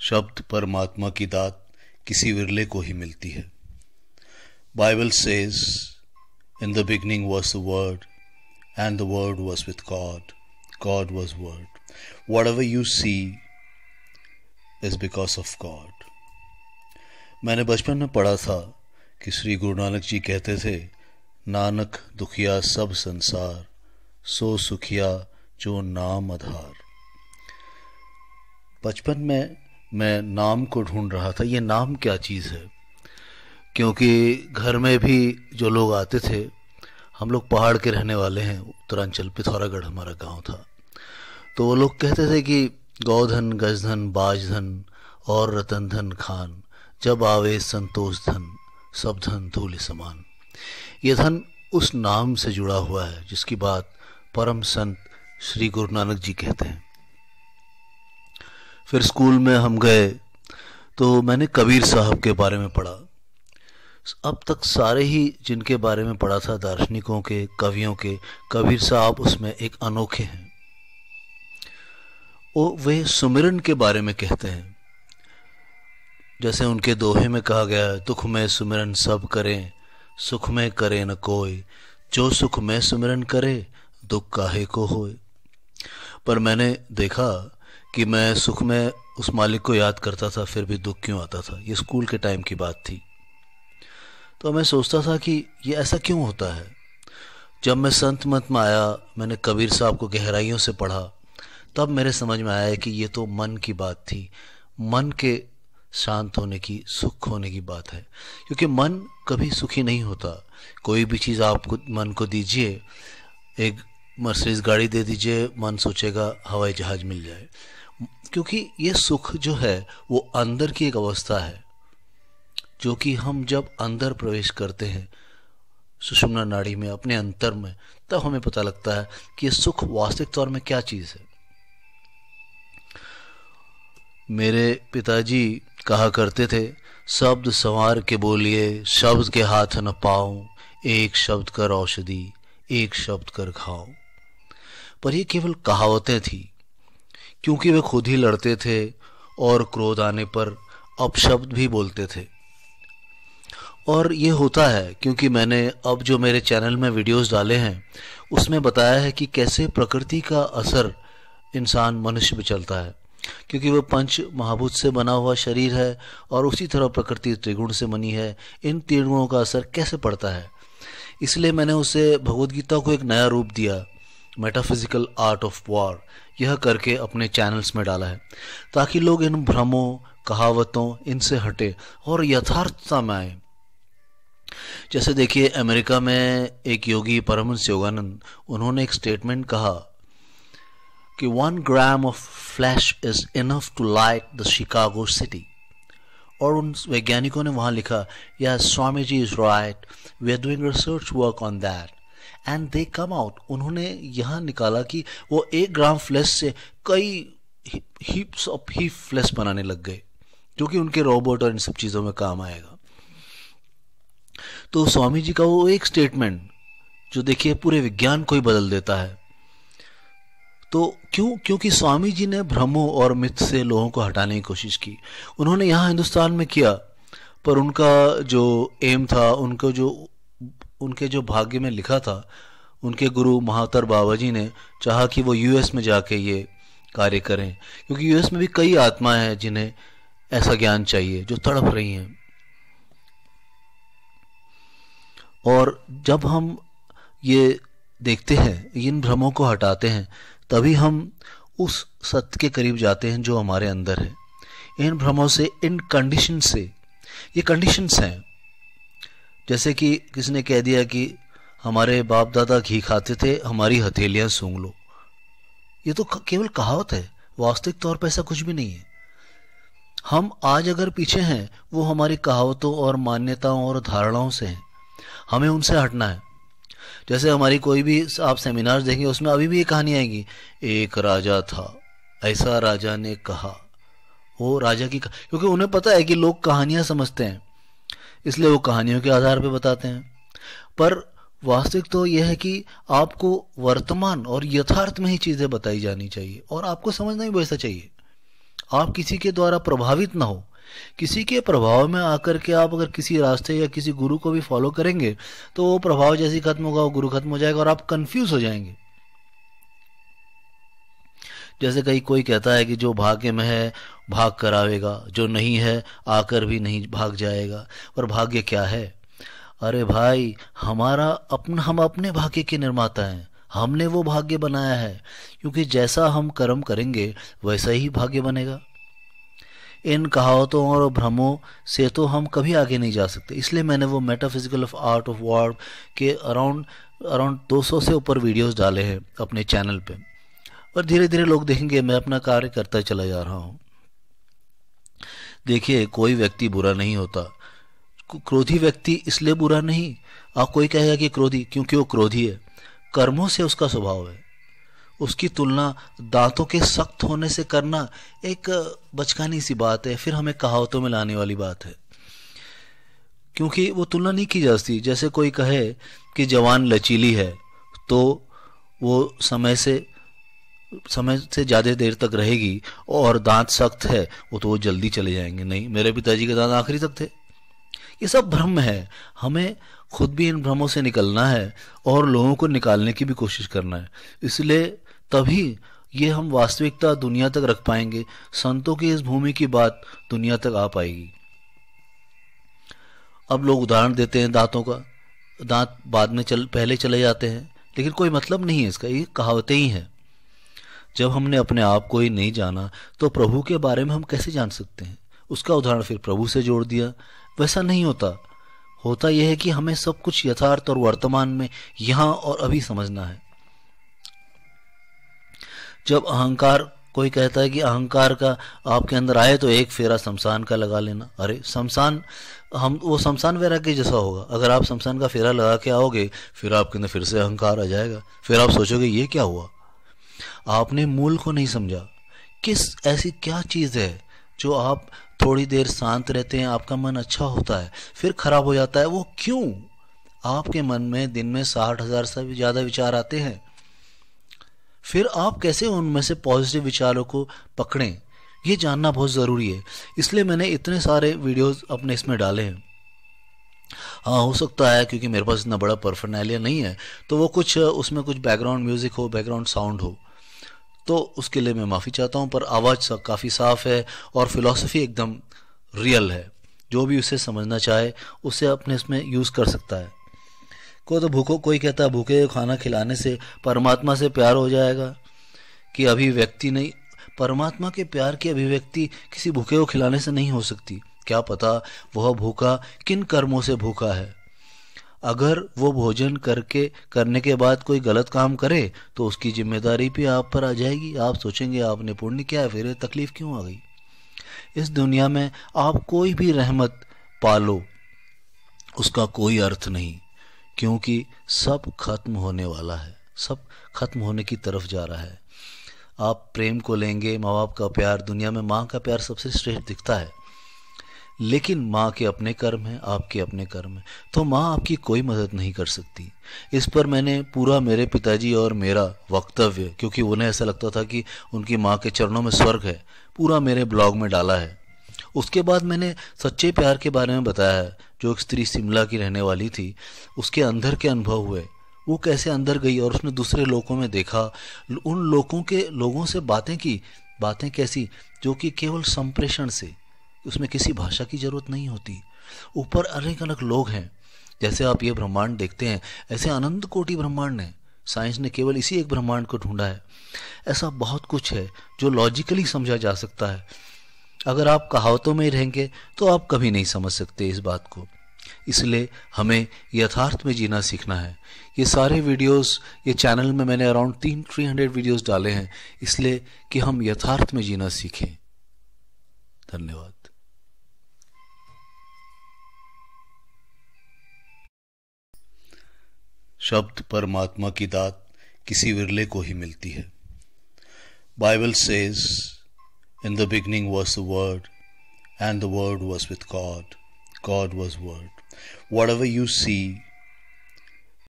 शब्द परमात्मा की दात किसी विरले को ही मिलती है। Bible says in the beginning was the word and the word was with God, God was word. Whatever you see is because of God. मैंने बचपन में पढ़ा था कि श्री गुरु नानक जी कहते थे, नानक दुखिया सब संसार, सो सुखिया जो नाम आधार। बचपन में मैं नाम को ढूंढ रहा था, ये नाम क्या चीज़ है, क्योंकि घर में भी जो लोग आते थे, हम लोग पहाड़ के रहने वाले हैं, उत्तरांचल पिथौरागढ़ हमारा गांव था, तो वो लोग कहते थे कि गौधन गजधन बाजधन और रतन धन खान, जब आवे संतोष धन सब धन धूल समान। ये धन उस नाम से जुड़ा हुआ है जिसकी बात परम संत श्री गुरु नानक जी कहते हैं। फिर स्कूल में हम गए तो मैंने कबीर साहब के बारे में पढ़ा। अब तक सारे ही जिनके बारे में पढ़ा था, दार्शनिकों के, कवियों के, कबीर साहब उसमें एक अनोखे हैं। वे सुमिरन के बारे में कहते हैं, जैसे उनके दोहे में कहा गया है, दुख में सुमिरन सब करें, सुख में करे न कोई, जो सुख में सुमिरन करे दुख काहे को होए। पर मैंने देखा कि मैं सुख में उस मालिक को याद करता था, फिर भी दुख क्यों आता था। ये स्कूल के टाइम की बात थी। तो मैं सोचता था कि ये ऐसा क्यों होता है। जब मैं संत मत में आया, मैंने कबीर साहब को गहराइयों से पढ़ा, तब मेरे समझ में आया कि ये तो मन की बात थी, मन के शांत होने की, सुख होने की बात है। क्योंकि मन कभी सुखी नहीं होता। कोई भी चीज़ आप मन को दीजिए, एक मर्सिडीज गाड़ी दे दीजिए, मन सोचेगा हवाई जहाज मिल जाए। क्योंकि ये सुख जो है वो अंदर की एक अवस्था है, जो कि हम जब अंदर प्रवेश करते हैं सुषुम्ना नाड़ी में, अपने अंतर में, तब हमें पता लगता है कि ये सुख वास्तविक तौर में क्या चीज़ है। मेरे पिताजी कहा करते थे, शब्द संवार के बोलिए, शब्द के हाथ न पाऊं, एक शब्द कर औषधि, एक शब्द कर घाव। पर ये केवल कहावतें थी, क्योंकि वे खुद ही लड़ते थे और क्रोध आने पर अपशब्द भी बोलते थे। और ये होता है क्योंकि मैंने अब जो मेरे चैनल में वीडियोस डाले हैं उसमें बताया है कि कैसे प्रकृति का असर इंसान मनुष्य पे चलता है, क्योंकि वह पंच महाभूत से बना हुआ शरीर है और उसी तरह प्रकृति त्रिगुण से बनी है। इन त्रिगुणों का असर कैसे पड़ता है, इसलिए मैंने उसे भगवद गीता को एक नया रूप दिया, मेटाफिजिकल आर्ट ऑफ वॉर, यह करके अपने चैनल्स में डाला है, ताकि लोग इन भ्रमों, कहावतों, इनसे हटे और यथार्थता में आए। जैसे देखिए, अमेरिका में एक योगी परमहंस योगानंद, उन्होंने एक स्टेटमेंट कहा कि 1 gram of flesh is enough to light the Chicago city. और उन वैज्ञानिकों ने वहां लिखा, या Swami ji is right, we are doing research work on that and they come out. उन्होंने यहां निकाला कि वो 1 ग्राम फ्लैश से कई हीप्स ऑफ हीप फ्लैश बनाने लग गए, जो कि उनके रोबोट और इन सब चीजों में काम आएगा। तो स्वामी जी का वो एक स्टेटमेंट जो देखिए पूरे विज्ञान को ही बदल देता है। तो क्योंकि स्वामी जी ने भ्रमों और मिथ से लोगों को हटाने की कोशिश की। उन्होंने यहाँ हिंदुस्तान में किया, पर उनका जो एम था, उनके जो भाग्य में लिखा था, उनके गुरु महातर बाबा जी ने चाहा कि वो यूएस में जाके ये कार्य करें, क्योंकि यूएस में भी कई आत्माएं हैं जिन्हें ऐसा ज्ञान चाहिए, जो तड़प रही हैं। और जब हम ये देखते हैं, इन भ्रमों को हटाते हैं, तभी हम उस सत्य के करीब जाते हैं जो हमारे अंदर है। इन भ्रमों से, इन कंडीशन से, ये कंडीशंस हैं। जैसे कि किसी ने कह दिया कि हमारे बाप दादा घी खाते थे, हमारी हथेलियां सूंघ लो। ये तो केवल कहावत है, वास्तविक तौर पर ऐसा कुछ भी नहीं है। हम आज अगर पीछे हैं, वो हमारी कहावतों और मान्यताओं और धारणाओं से हैं। हमें उनसे हटना है। जैसे हमारी कोई भी आप सेमिनार देखेंगे, उसमें अभी भी ये कहानी आएगी, एक राजा था, ऐसा राजा ने कहा। वो राजा की, क्योंकि उन्हें पता है कि लोग कहानियां समझते हैं, इसलिए वो कहानियों के आधार पर बताते हैं। पर वास्तविक तो यह है कि आपको वर्तमान और यथार्थ में ही चीजें बताई जानी चाहिए, और आपको समझना भी वैसा चाहिए। आप किसी के द्वारा प्रभावित ना हो। किसी के प्रभाव में आकर के आप अगर किसी रास्ते या किसी गुरु को भी फॉलो करेंगे तो वो प्रभाव जैसे ही खत्म होगा वो गुरु खत्म हो जाएगा और आप कंफ्यूज हो जाएंगे। जैसे कहीं कोई कहता है कि जो भाग्य में है भाग कर आवेगा, जो नहीं है आकर भी नहीं भाग जाएगा। और भाग्य क्या है? अरे भाई, हम अपने भाग्य के निर्माता हैं। हमने वो भाग्य बनाया है, क्योंकि जैसा हम कर्म करेंगे वैसा ही भाग्य बनेगा। इन कहावतों और भ्रमों से तो हम कभी आगे नहीं जा सकते। इसलिए मैंने वो metaphysical of art of war के अराउंड 200 से ऊपर वीडियोस डाले हैं अपने चैनल पे, और धीरे धीरे लोग देखेंगे मैं अपना कार्य करता चला जा रहा हूँ। देखिए, कोई व्यक्ति बुरा नहीं होता। क्रोधी व्यक्ति इसलिए बुरा नहीं। आप कोई कहेगा कि क्रोधी क्योंकि वो क्रोधी है, कर्मों से उसका स्वभाव है। उसकी तुलना दांतों के सख्त होने से करना एक बचकानी सी बात है, फिर हमें कहावतों में लाने वाली बात है, क्योंकि वो तुलना नहीं की जा सकती। जैसे कोई कहे कि जवान लचीली है तो वो समय से ज़्यादा देर तक रहेगी, और दांत सख्त है वो तो वो जल्दी चले जाएंगे। नहीं, मेरे पिताजी के दांत आखिरी तक थे। ये सब भ्रम है। हमें खुद भी इन भ्रमों से निकलना है और लोगों को निकालने की भी कोशिश करना है। इसलिए तभी ये हम वास्तविकता दुनिया तक रख पाएंगे। संतों की इस भूमि की बात दुनिया तक आ पाएगी। अब लोग उदाहरण देते हैं दांतों का, दांत बाद में पहले चले जाते हैं, लेकिन कोई मतलब नहीं है इसका, ये कहावतें ही हैं। जब हमने अपने आप को ही नहीं जाना तो प्रभु के बारे में हम कैसे जान सकते हैं? उसका उदाहरण फिर प्रभु से जोड़ दिया। वैसा नहीं होता। होता यह है कि हमें सब कुछ यथार्थ और वर्तमान में यहां और अभी समझना है। जब अहंकार, कोई कहता है कि अहंकार का आपके अंदर आए तो एक फेरा शमशान का लगा लेना। अरे शमशान, वो शमशान वैराग्य जैसा होगा। अगर आप शमशान का फेरा लगा के आओगे फिर आपके अंदर फिर से अहंकार आ जाएगा। फिर आप सोचोगे ये क्या हुआ। आपने मूल को नहीं समझा। ऐसी क्या चीज है जो आप थोड़ी देर शांत रहते हैं, आपका मन अच्छा होता है, फिर खराब हो जाता है? वो क्यों? आपके मन में दिन में 60,000 से भी ज्यादा विचार आते हैं। फिर आप कैसे उनमें से पॉजिटिव विचारों को पकड़ें, ये जानना बहुत जरूरी है। इसलिए मैंने इतने सारे वीडियोस अपने इसमें डाले हैं। हाँ, हो सकता है क्योंकि मेरे पास इतना बड़ा पर्सनैलिटी नहीं है तो वो उसमें कुछ बैकग्राउंड म्यूजिक हो, बैकग्राउंड साउंड हो, तो उसके लिए मैं माफ़ी चाहता हूँ। पर आवाज़ काफ़ी साफ है और फिलॉसफी एकदम रियल है। जो भी उसे समझना चाहे उसे अपने इसमें यूज़ कर सकता है। कोई कहता है भूखे खाना खिलाने से परमात्मा से प्यार हो जाएगा, कि अभिव्यक्ति नहीं। परमात्मा के प्यार की अभिव्यक्ति किसी भूखे को खिलाने से नहीं हो सकती। क्या पता वह भूखा किन कर्मों से भूखा है। अगर वो भोजन करने के बाद कोई गलत काम करे तो उसकी जिम्मेदारी भी आप पर आ जाएगी। आप सोचेंगे आपने पुण्य किया है, फिर ये तकलीफ क्यों आ गई। इस दुनिया में आप कोई भी रहमत पालो उसका कोई अर्थ नहीं, क्योंकि सब खत्म होने वाला है, सब खत्म होने की तरफ जा रहा है। आप प्रेम को लेंगे, माँ बाप का प्यार, दुनिया में माँ का प्यार सबसे श्रेष्ठ दिखता है, लेकिन माँ के अपने कर्म हैं, आपके अपने कर्म हैं, तो माँ आपकी कोई मदद नहीं कर सकती। इस पर मैंने पूरा मेरे पिताजी और मेरा वक्तव्य, क्योंकि उन्हें ऐसा लगता था कि उनकी माँ के चरणों में स्वर्ग है, पूरा मेरे ब्लॉग में डाला है। उसके बाद मैंने सच्चे प्यार के बारे में बताया है। जो एक स्त्री शिमला की रहने वाली थी, उसके अंदर के अनुभव हुए, वो कैसे अंदर गई और उसने दूसरे लोगों में देखा, उन लोगों से बातें की। बातें कैसी? जो कि केवल संप्रेषण से, उसमें किसी भाषा की जरूरत नहीं होती। ऊपर अनेक अलग लोग हैं। जैसे आप ये ब्रह्मांड देखते हैं, ऐसे अनंत कोटि ब्रह्मांड हैं। साइंस ने केवल इसी एक ब्रह्मांड को ढूंढा है। ऐसा बहुत कुछ है जो लॉजिकली समझा जा सकता है। अगर आप कहावतों में ही रहेंगे तो आप कभी नहीं समझ सकते इस बात को। इसलिए हमें यथार्थ में जीना सीखना है। ये सारे वीडियोस, ये चैनल में मैंने अराउंड 300 वीडियोस डाले हैं, इसलिए कि हम यथार्थ में जीना सीखें। धन्यवाद। शब्द परमात्मा की दात किसी विरले को ही मिलती है। Bible says, in the beginning was the Word, and the Word was with God. God was Word. Whatever you see,